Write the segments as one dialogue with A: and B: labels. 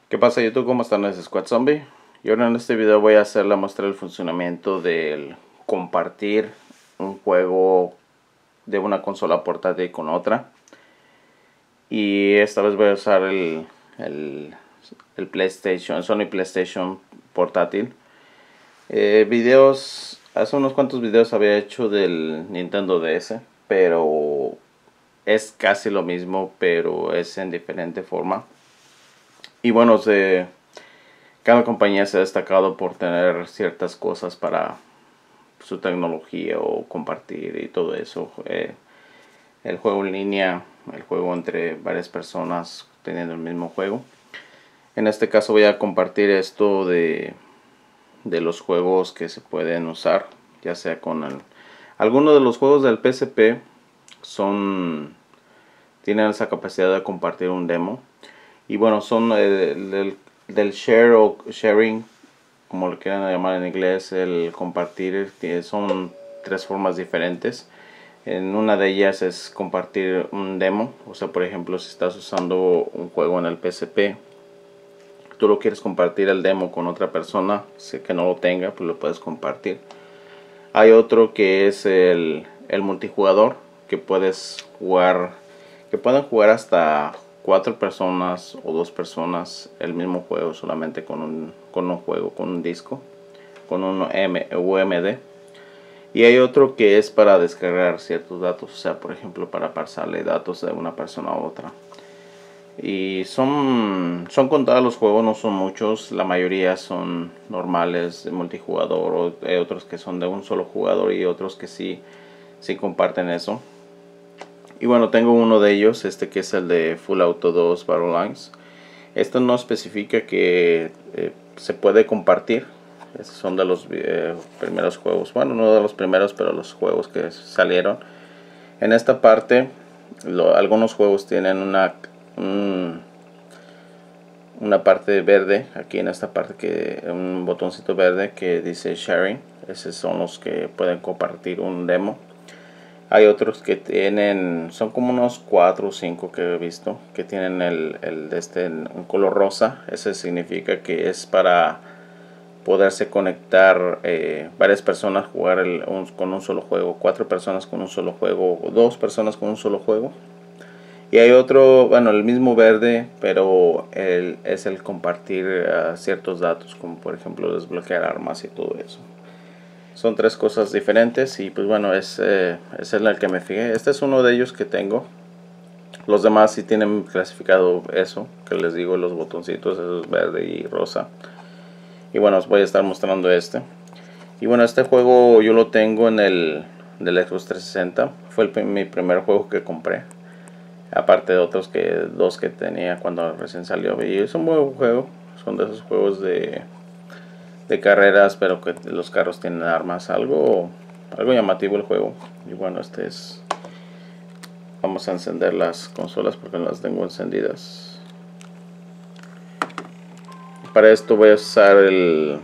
A: ¿Qué pasa YouTube? ¿Cómo están? Es Squad Zombie. Y ahora en este video voy a hacer la muestra del funcionamiento del compartir un juego de una consola portátil con otra. Y esta vez voy a usar el PlayStation, Sony PlayStation portátil. Hace unos cuantos videos había hecho del Nintendo DS, pero es casi lo mismo, pero es en diferente forma. Y bueno, cada compañía se ha destacado por tener ciertas cosas para su tecnología o compartir y todo eso. El juego en línea, el juego entre varias personas teniendo el mismo juego. En este caso voy a compartir esto de los juegos que se pueden usar, ya sea con algunos de los juegos del PSP tienen esa capacidad de compartir un demo. Y bueno, son del share o sharing, como lo quieran llamar en inglés, el compartir, son tres formas diferentes. En una de ellas es compartir un demo, o sea, por ejemplo, si estás usando un juego en el PSP, tú lo quieres compartir el demo con otra persona, si que no lo tenga, pues lo puedes compartir. Hay otro que es el multijugador, que pueden jugar hasta 4 personas o 2 personas el mismo juego solamente con un juego, con un disco, con un UMD. Y hay otro que es para descargar ciertos datos, o sea, por ejemplo, para pasarle datos de una persona a otra. Y son contados los juegos, no son muchos, la mayoría son normales de multijugador, o hay otros que son de un solo jugador y otros que sí comparten eso. Y bueno, tengo uno de ellos, que es el de Full Auto 2 Battle Lines. Esto no especifica que se puede compartir. Estos son de los primeros juegos. Bueno, no de los primeros, pero los juegos que salieron. En esta parte, algunos juegos tienen una parte verde. Aquí en esta parte, un botoncito verde que dice Sharing. Esos son los que pueden compartir un demo. Hay otros que son como unos 4 o 5 que he visto, que tienen un color rosa. Ese significa que es para poderse conectar varias personas, jugar con un solo juego, 4 personas con un solo juego, o 2 personas con un solo juego. Y hay otro, bueno, el mismo verde, pero es el compartir ciertos datos, como por ejemplo desbloquear armas y todo eso. Son tres cosas diferentes y pues bueno, es en el que me fijé. Este es uno de ellos que tengo. Los demás sí tienen clasificado eso, que les digo, los botoncitos, esos verde y rosa. Y bueno, os voy a estar mostrando este. Y bueno, este juego yo lo tengo en del Xbox 360. Fue mi primer juego que compré. Aparte de otros dos que tenía cuando recién salió. Y es un buen juego. Son de esos juegos de carreras, pero que los carros tienen armas. Algo llamativo el juego. Y bueno, vamos a encender las consolas porque no las tengo encendidas. Para esto voy a usar el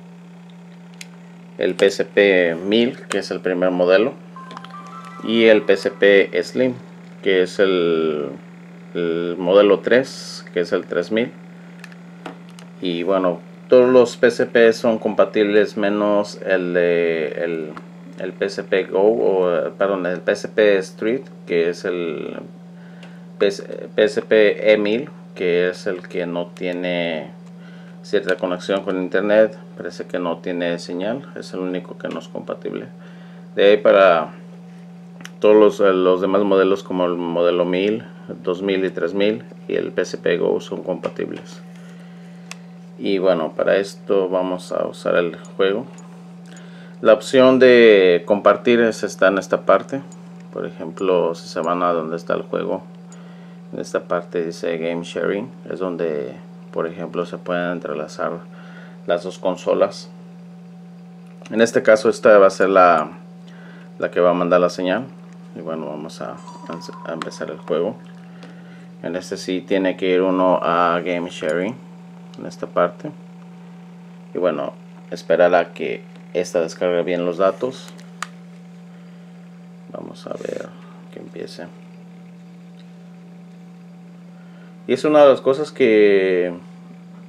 A: PSP 1000, que es el primer modelo, y el PSP Slim, que es el modelo 3, que es el 3000. Y bueno, todos los PSP son compatibles menos el PSP Go, perdón, el PSP Street, que es el PSP E1000, que es el que no tiene cierta conexión con internet. Parece que no tiene señal, es el único que no es compatible. De ahí para todos los demás modelos, como el modelo 1000, 2000 y 3000 y el PSP Go, son compatibles. Y bueno, para esto vamos a usar el juego. La opción de compartir está en esta parte. Por ejemplo, si se van a donde está el juego, en esta parte dice Game Sharing, es donde por ejemplo se pueden entrelazar las dos consolas. En este caso esta va a ser la que va a mandar la señal. Y bueno, vamos a empezar el juego. En este sí tiene que ir uno a Game Sharing, en esta parte. Y bueno, esperar a que esta descargue bien los datos. Vamos a ver que empiece. Y es una de las cosas que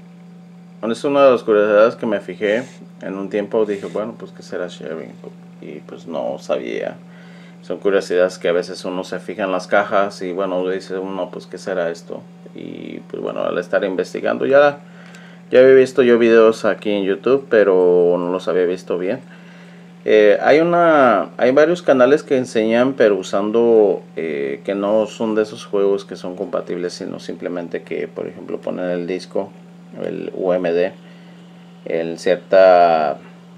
A: es una de las curiosidades que me fijé en un tiempo. Dije, bueno, pues qué será sharing, y pues no sabía. Son curiosidades que a veces uno se fija en las cajas y bueno, dice uno, pues qué será esto. Y pues bueno, al estar investigando ya había visto yo videos aquí en YouTube, pero no los había visto bien. Hay varios canales que enseñan, pero usando que no son de esos juegos que son compatibles, sino simplemente que, por ejemplo, ponen el disco, el UMD, en cierta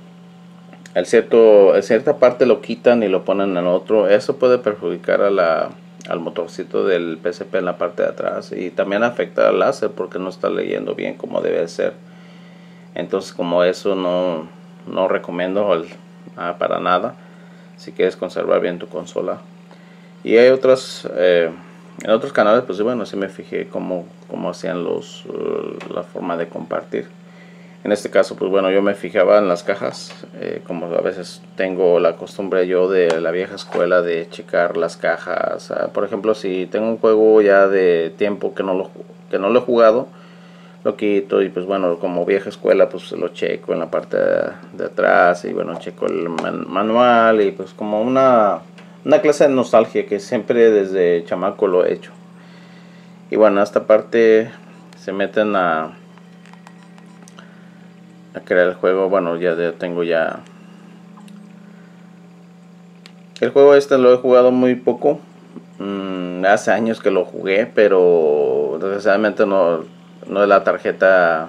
A: cierta parte lo quitan y lo ponen en otro. Eso puede perjudicar al motorcito del PSP en la parte de atrás, y también afecta al láser porque no está leyendo bien como debe ser. Entonces, como eso no recomiendo para nada si quieres conservar bien tu consola. Y hay en otros canales, pues bueno, sí me fijé cómo hacían la forma de compartir. En este caso, pues bueno, yo me fijaba en las cajas, como a veces tengo la costumbre yo de la vieja escuela de checar las cajas. Por ejemplo, si tengo un juego ya de tiempo que no lo he jugado, lo quito y pues bueno, como vieja escuela, pues lo checo en la parte de atrás, y bueno, checo el manual, y pues como una clase de nostalgia que siempre desde chamaco lo he hecho. Y bueno, esta parte se meten a crear el juego. Bueno, ya tengo ya el juego. Lo he jugado muy poco. Hace años que lo jugué, pero desgraciadamente no es la tarjeta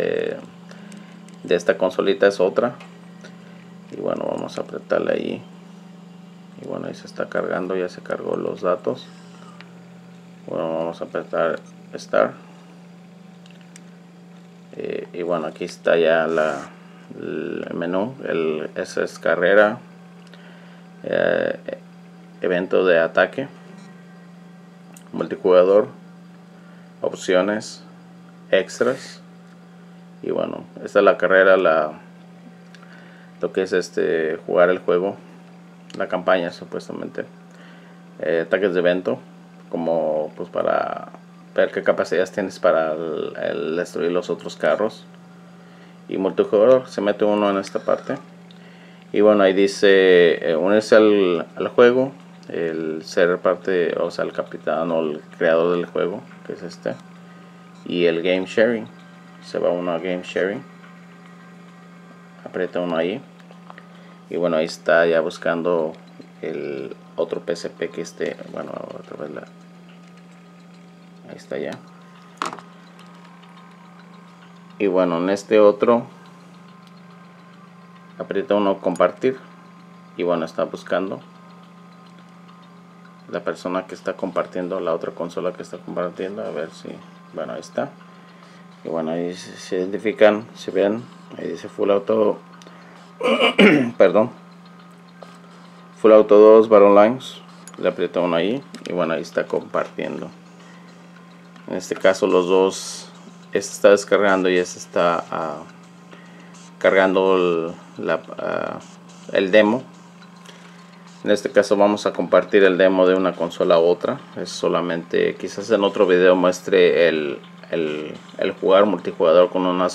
A: de esta consolita, es otra. Y bueno, vamos a apretarle ahí. Y bueno, ahí se está cargando, ya se cargó los datos. Bueno, vamos a apretar Start. Y bueno, aquí está ya el menú. Esa es carrera, evento de ataque, multijugador, opciones, extras. Y bueno, esta es la carrera, lo que es jugar el juego, la campaña supuestamente. Ataques de evento, como pues para ver qué capacidades tienes para el destruir los otros carros. Y multijugador, se mete uno en esta parte. Y bueno, ahí dice unirse al juego, el ser parte, o sea, el capitán o el creador del juego, que es este. Y el game sharing, se va uno a game sharing, aprieta uno ahí. Y bueno, ahí está ya buscando el otro PSP que bueno, otra vez ahí está ya. Y bueno, en este otro aprieta uno compartir, y bueno, está buscando la persona que está compartiendo, la otra consola que está compartiendo, a ver si, bueno, ahí está. Y bueno, ahí se identifican, se ven, ahí dice Full Auto perdón, Full Auto 2 Battle Lines, le aprieta uno ahí, y bueno, ahí está compartiendo. En este caso los dos, este está descargando y este está cargando el demo. En este caso vamos a compartir el demo de una consola a otra. Es solamente, quizás en otro video muestre el jugar multijugador con un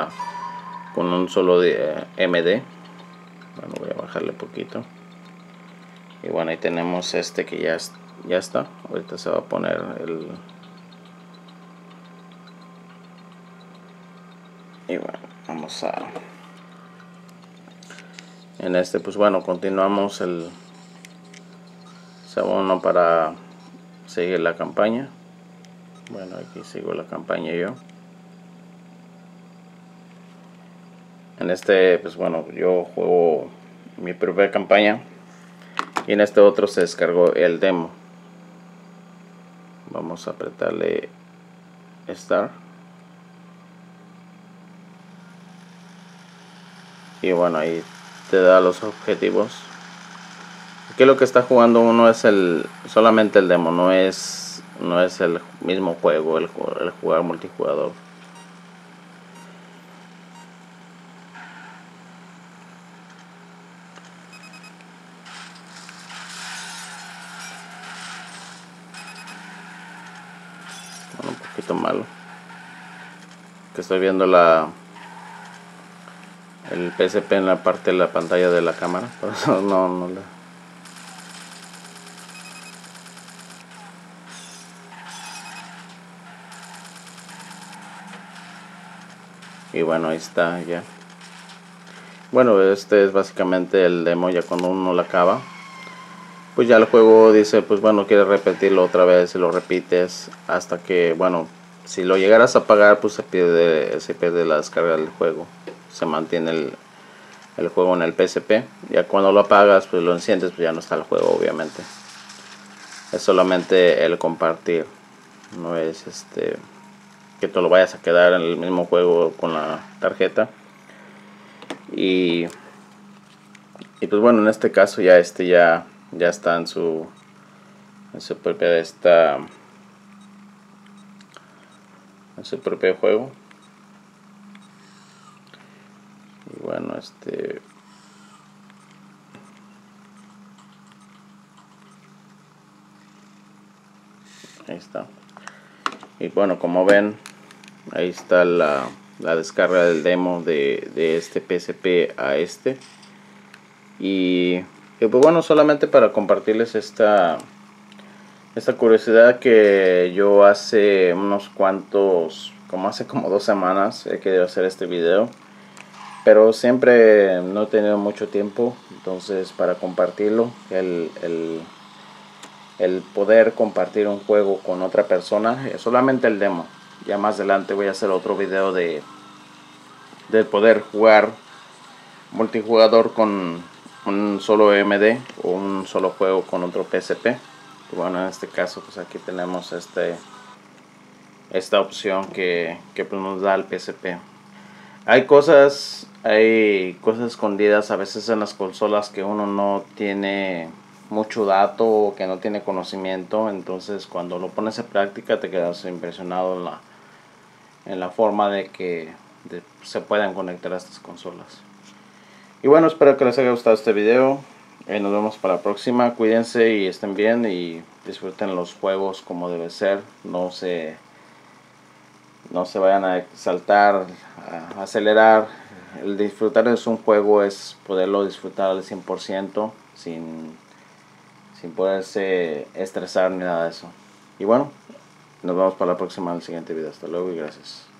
A: solo MD. Bueno, voy a bajarle poquito. Y bueno, ahí tenemos que ya está. Ahorita se va a poner y bueno, vamos a... En pues bueno, continuamos se va uno para seguir la campaña. Bueno, aquí sigo la campaña yo. En pues bueno, yo juego mi propia campaña, y en este otro se descargó el demo. Vamos a apretarle Start. Y bueno, ahí te da los objetivos. Aquí lo que está jugando uno es solamente el demo, no es el mismo juego, el jugar multijugador. Bueno, un poquito malo, que estoy viendo el PSP en la parte de la pantalla de la cámara, por eso no la... Y bueno, ahí está ya. Bueno, este es básicamente el demo. Ya cuando uno lo acaba, pues ya el juego dice, pues bueno, quieres repetirlo otra vez y lo repites hasta que, bueno, si lo llegaras a apagar, pues se pierde la descarga del juego. Se mantiene el juego en el PSP. Ya cuando lo apagas, pues lo enciendes, pues ya no está el juego, obviamente. Es solamente el compartir, no es que te lo vayas a quedar en el mismo juego con la tarjeta. Y pues bueno, en este caso ya ya está en su propia en su propio juego. Y bueno, ahí está. Y bueno, como ven, ahí está la descarga del demo de este PSP a este. Y pues bueno, solamente para compartirles esta curiosidad que yo hace unos cuantos, hace como 2 semanas he querido hacer este video, pero siempre no he tenido mucho tiempo. Entonces, para compartirlo, el poder compartir un juego con otra persona, solamente el demo. Ya más adelante voy a hacer otro video de poder jugar multijugador con un solo MD o un solo juego con otro PSP. Bueno, en este caso, pues aquí tenemos esta opción que pues nos da el PSP. Hay cosas escondidas a veces en las consolas que uno no tiene mucho dato o que no tiene conocimiento. Entonces, cuando lo pones en práctica, te quedas impresionado en la forma de que se puedan conectar a estas consolas. Y bueno, espero que les haya gustado este video. Nos vemos para la próxima. Cuídense y estén bien y disfruten los juegos como debe ser. No se vayan a saltar, a acelerar. El disfrutar de un juego es poderlo disfrutar al 100% sin poderse estresar ni nada de eso. Y bueno, nos vemos para la próxima en el siguiente video. Hasta luego y gracias.